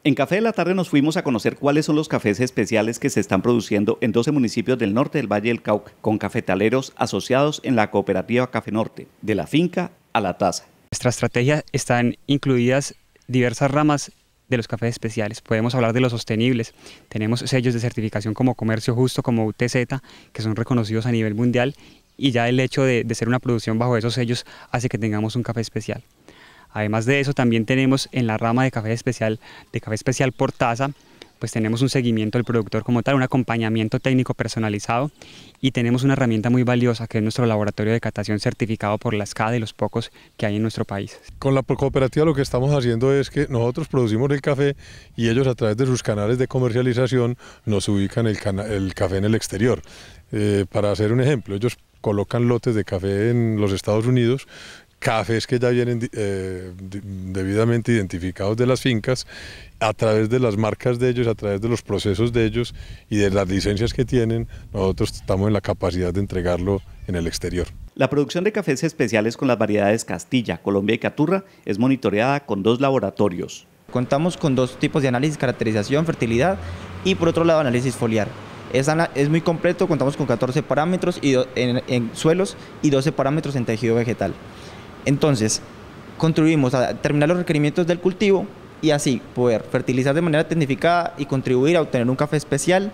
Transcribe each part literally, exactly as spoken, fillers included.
En Café de la Tarde nos fuimos a conocer cuáles son los cafés especiales que se están produciendo en doce municipios del norte del Valle del Cauca, con cafetaleros asociados en la cooperativa Café Norte, de la finca a la taza. Nuestra estrategia están incluidas diversas ramas de los cafés especiales. Podemos hablar de los sostenibles. Tenemos sellos de certificación como Comercio Justo, como U T Z, que son reconocidos a nivel mundial, y ya el hecho de, de ser una producción bajo esos sellos hace que tengamos un café especial. Además de eso, también tenemos en la rama de café especial, de café especial por taza, pues tenemos un seguimiento del productor como tal, un acompañamiento técnico personalizado, y tenemos una herramienta muy valiosa que es nuestro laboratorio de catación certificado por la S C A, de los pocos que hay en nuestro país. Con la cooperativa lo que estamos haciendo es que nosotros producimos el café y ellos, a través de sus canales de comercialización, nos ubican el, el café en el exterior. Eh, para hacer un ejemplo, ellos colocan lotes de café en los Estados Unidos, cafés que ya vienen eh, debidamente identificados de las fincas, a través de las marcas de ellos, a través de los procesos de ellos y de las licencias que tienen, nosotros estamos en la capacidad de entregarlo en el exterior. La producción de cafés especiales con las variedades Castilla, Colombia y Caturra es monitoreada con dos laboratorios. Contamos con dos tipos de análisis: caracterización, fertilidad, y por otro lado análisis foliar. Es, es muy completo, contamos con catorce parámetros y do, en, en suelos y doce parámetros en tejido vegetal. Entonces, contribuimos a terminar los requerimientos del cultivo y así poder fertilizar de manera tecnificada y contribuir a obtener un café especial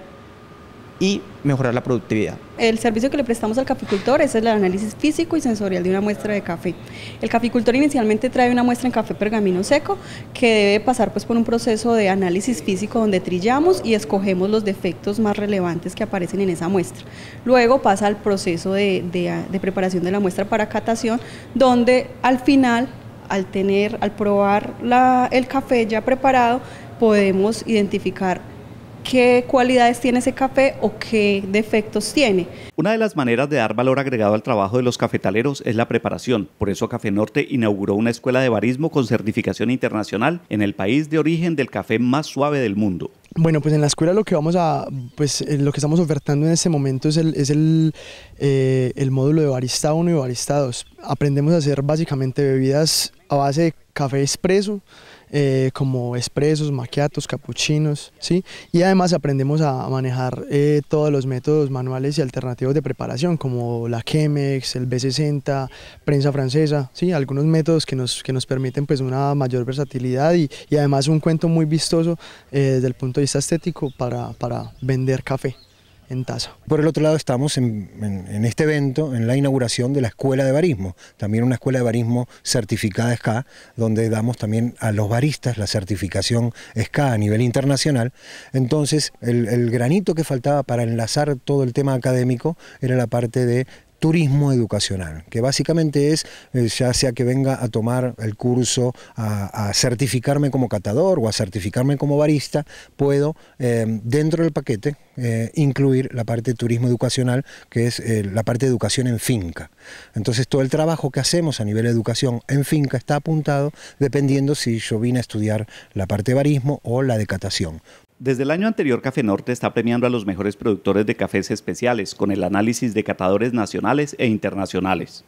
y mejorar la productividad. El servicio que le prestamos al caficultor es el análisis físico y sensorial de una muestra de café. El caficultor inicialmente trae una muestra en café pergamino seco que debe pasar pues por un proceso de análisis físico donde trillamos y escogemos los defectos más relevantes que aparecen en esa muestra. Luego pasa al proceso de, de, de preparación de la muestra para catación, donde al final, al tener, al probar la, el café ya preparado, podemos identificar qué cualidades tiene ese café o qué defectos tiene. Una de las maneras de dar valor agregado al trabajo de los cafetaleros es la preparación. Por eso Café Norte inauguró una escuela de barismo con certificación internacional en el país de origen del café más suave del mundo. Bueno, pues en la escuela lo que vamos a, pues lo que estamos ofertando en este momento es el, es el, eh, el módulo de barista uno y barista dos. Aprendemos a hacer básicamente bebidas a base de café expreso, Eh, como expresos, macchiatos, capuchinos, ¿sí? Y además aprendemos a manejar eh, todos los métodos manuales y alternativos de preparación, como la Chemex, el B sesenta, prensa francesa, ¿sí? Algunos métodos que nos, que nos permiten pues una mayor versatilidad y, y además un cuento muy vistoso eh, desde el punto de vista estético para, para vender café en taza. Por el otro lado, estamos en, en, en este evento, en la inauguración de la Escuela de Barismo, también una escuela de barismo certificada S C A, donde damos también a los baristas la certificación S C A a nivel internacional. Entonces, el, el granito que faltaba para enlazar todo el tema académico era la parte de turismo educacional, que básicamente es, ya sea que venga a tomar el curso, a, a certificarme como catador o a certificarme como barista, puedo eh, dentro del paquete eh, incluir la parte de turismo educacional, que es eh, la parte de educación en finca. Entonces todo el trabajo que hacemos a nivel de educación en finca está apuntado dependiendo si yo vine a estudiar la parte de barismo o la de catación. Desde el año anterior, Café Norte está premiando a los mejores productores de cafés especiales con el análisis de catadores nacionales e internacionales.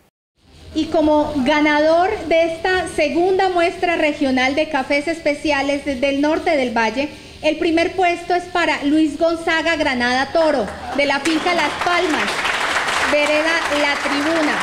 Y como ganador de esta segunda muestra regional de cafés especiales del norte del Valle, el primer puesto es para Luis Gonzaga Granada Toro, de la finca Las Palmas, vereda La Tribuna.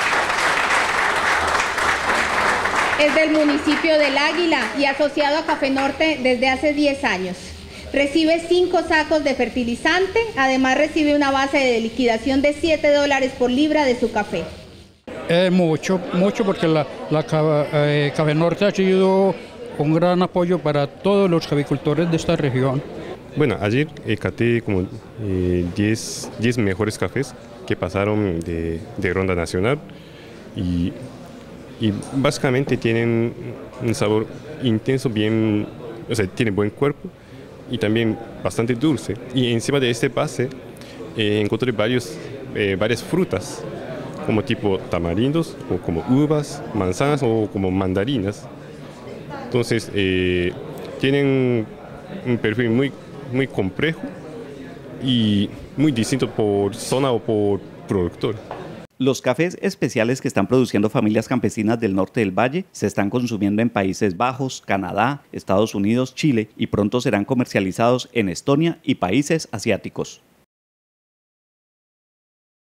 Es del municipio del Águila y asociado a Café Norte desde hace diez años. Recibe cinco sacos de fertilizante, además recibe una base de liquidación de siete dólares por libra de su café. Eh, mucho, mucho porque la, la eh, Café Norte ha sido un gran apoyo para todos los caficultores de esta región. Bueno, ayer eh, caté como eh, diez, diez mejores cafés que pasaron de, de ronda nacional y, y básicamente tienen un sabor intenso, bien, o sea, tiene buen cuerpo y también bastante dulce. Y encima de este pase eh, encontré varios, eh, varias frutas, como tipo tamarindos, o como uvas, manzanas o como mandarinas. Entonces, eh, tienen un perfil muy, muy complejo y muy distinto por zona o por productor. Los cafés especiales que están produciendo familias campesinas del norte del valle se están consumiendo en Países Bajos, Canadá, Estados Unidos, Chile y pronto serán comercializados en Estonia y países asiáticos.